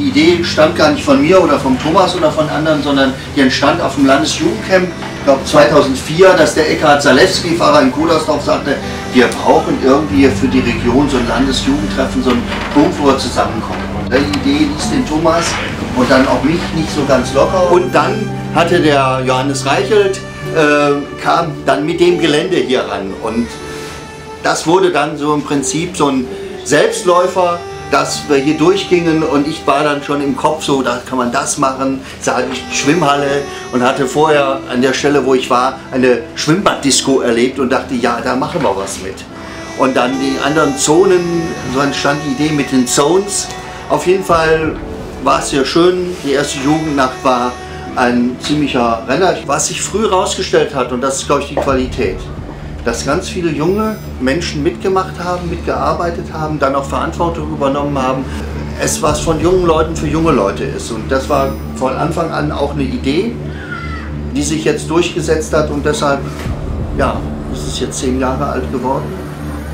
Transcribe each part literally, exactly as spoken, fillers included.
die Idee stammt gar nicht von mir oder vom Thomas oder von anderen, sondern die entstand auf dem Landesjugendcamp, ich glaube zweitausendvier, dass der Eckhard Zalewski, Pfarrer in Kudersdorf, sagte, wir brauchen irgendwie für die Region so ein Landesjugendtreffen, so einen Punkt, wo wir zusammenkommen. Und die Idee ließ den Thomas und dann auch mich nicht so ganz locker. Und dann hatte der Johannes Reichelt, äh, kam dann mit dem Gelände hier ran. Und das wurde dann so im Prinzip so ein Selbstläufer, dass wir hier durchgingen und ich war dann schon im Kopf so, da kann man das machen, sah die Schwimmhalle und hatte vorher an der Stelle, wo ich war, eine Schwimmbaddisco erlebt und dachte, ja, da machen wir was mit. Und dann die anderen Zonen, so entstand die Idee mit den Zones. Auf jeden Fall war es sehr schön, die erste Jugendnacht war ein ziemlicher Renner. Was sich früh herausgestellt hat, und das ist, glaube ich, die Qualität, dass ganz viele junge Menschen mitgemacht haben, mitgearbeitet haben, dann auch Verantwortung übernommen haben. Es was von jungen Leuten für junge Leute ist. Und das war von Anfang an auch eine Idee, die sich jetzt durchgesetzt hat und deshalb, ja, ist es jetzt zehn Jahre alt geworden.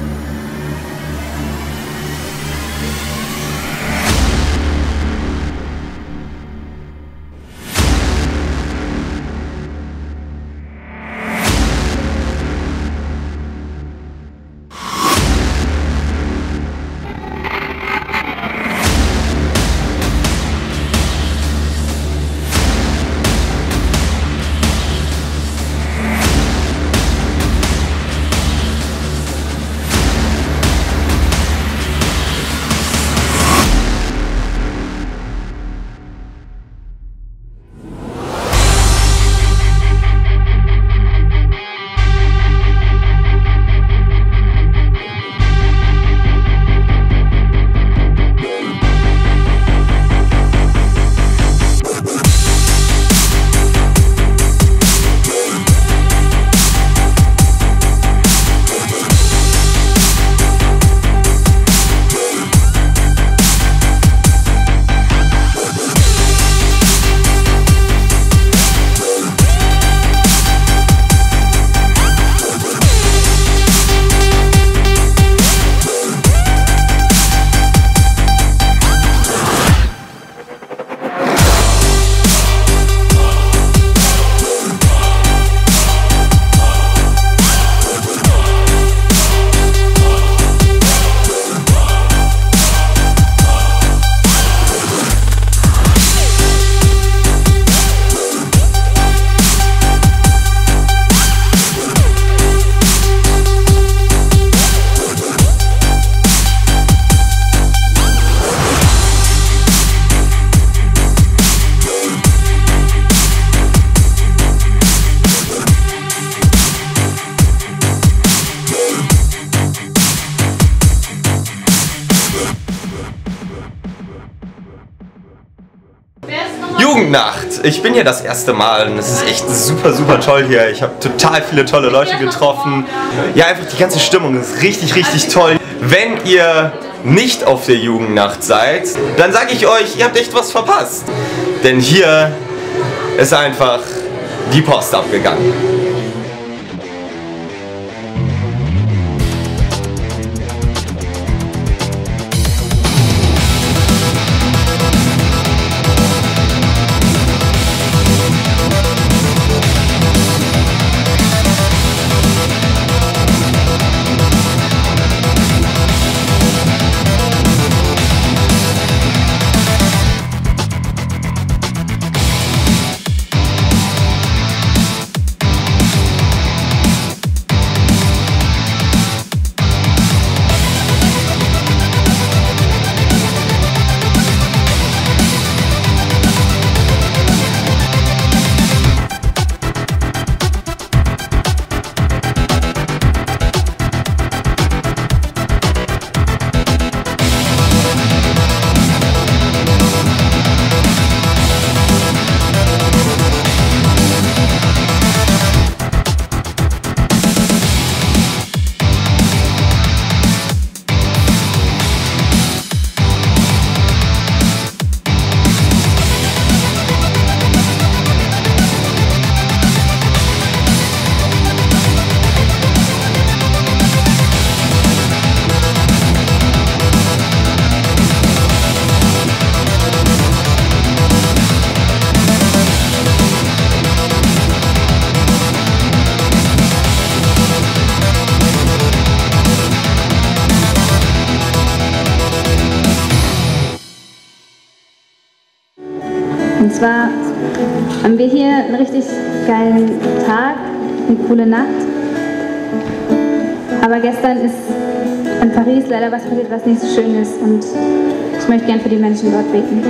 Jugendnacht. Ich bin hier das erste Mal und es ist echt super, super toll hier. Ich habe total viele tolle Leute getroffen. Ja, einfach die ganze Stimmung ist richtig, richtig toll. Wenn ihr nicht auf der Jugendnacht seid, dann sage ich euch, ihr habt echt was verpasst. Denn hier ist einfach die Post abgegangen. Und zwar haben wir hier einen richtig geilen Tag, eine coole Nacht. Aber gestern ist in Paris leider was passiert, was nicht so schön ist. Und ich möchte gern für die Menschen dort beten.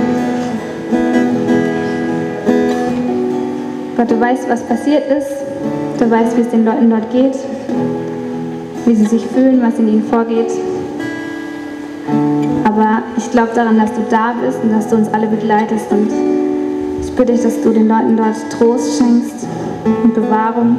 Gott, du weißt, was passiert ist. Du weißt, wie es den Leuten dort geht, wie sie sich fühlen, was in ihnen vorgeht. Aber ich glaube daran, dass du da bist und dass du uns alle begleitest. Und ich bitte dich, dass du den Leuten dort Trost schenkst und Bewahrung.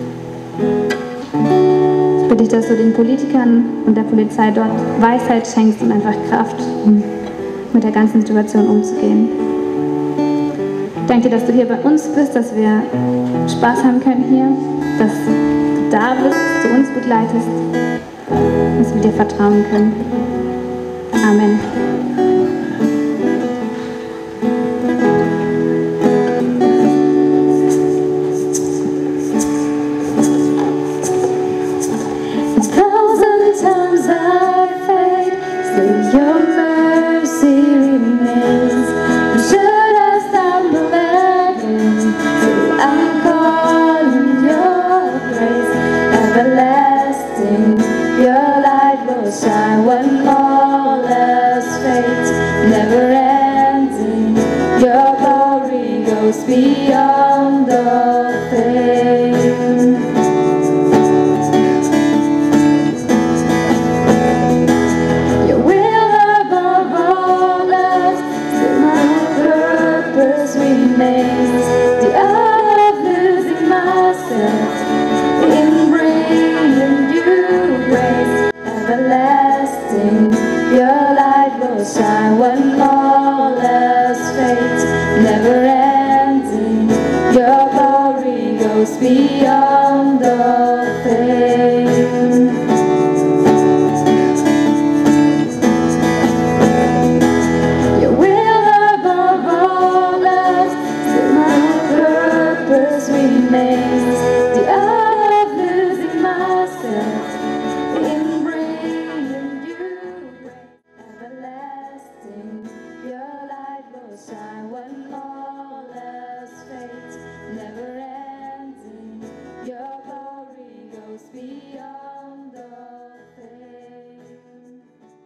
Ich bitte dich, dass du den Politikern und der Polizei dort Weisheit schenkst und einfach Kraft, um mit der ganzen Situation umzugehen. Ich danke dir, dass du hier bei uns bist, dass wir Spaß haben können hier, dass du da bist, dass du uns begleitest, dass wir dir vertrauen können. Amen. A thousand times I failed, still your mercy remains. You should have stumbled again, so I'm calling your grace. Everlasting, your light will shine when all else fades. Never ending, your glory goes beyond all fame. Your will above all else, still my purpose remains. The art of losing myself in bringing you grace. Everlasting, your light will shine when all else fades. Never end.